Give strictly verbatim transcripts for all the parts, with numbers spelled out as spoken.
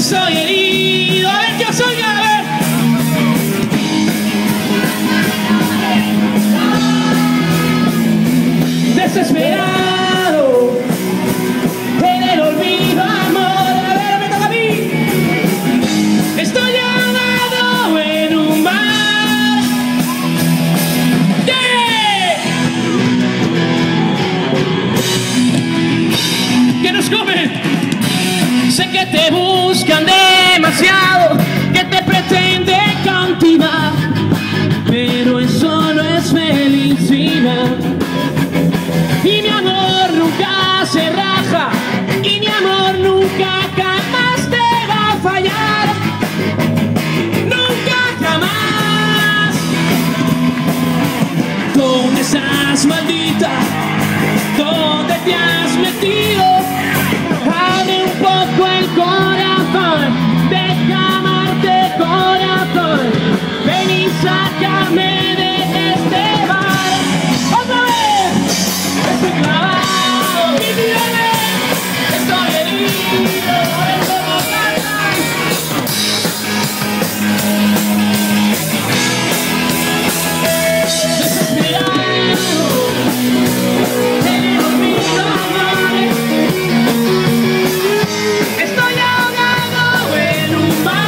Estoy herido, a ver que os oiga, a ver. Desesperado en el olvido, amor. A ver, me toca a mí. Estoy ahogado en un mar. Yeah. ¿Qué nos comen? Sé que te buscan demasiado, que te pretenden cautivar, pero eso no es felicidad. Y mi amor nunca se raja, y mi amor nunca jamás te va a fallar. Nunca jamás. ¿Dónde estás, maldita? ¿Dónde te has metido? Abre un poco el corazón, deja amarte corazón. Ven y sácame de este bar. ¡Otra vez! Estoy clavado, mi vida, estoy herido, es como cantar. Desesperado en el olvido, amor. Estoy ahogado en un mar.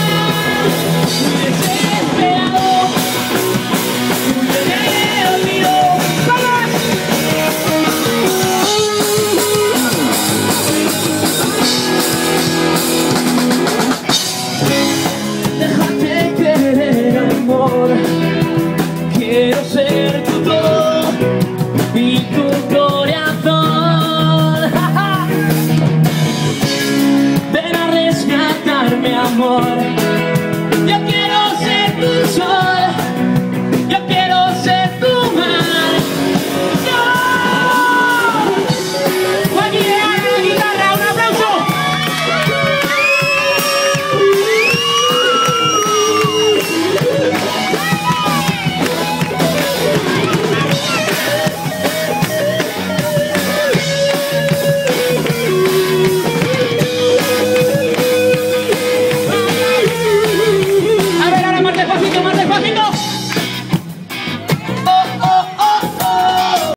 Desesperado en el olvido. ¡Vamos! Déjate querer, amor. Quiero ser tu todo y tu corazón. Ven a rescatarme, amor.